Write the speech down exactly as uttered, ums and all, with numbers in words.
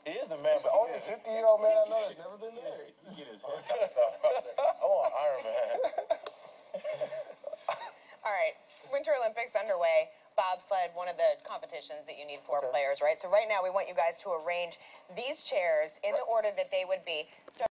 He is a man. He's the only fifty-year-old man I know that's never been married. Get his hair I want Iron Man. All right, Winter Olympics underway. Bobsled, one of the competitions that you need four Okay. players, right? So right now we want you guys to arrange these chairs in the order that they would be.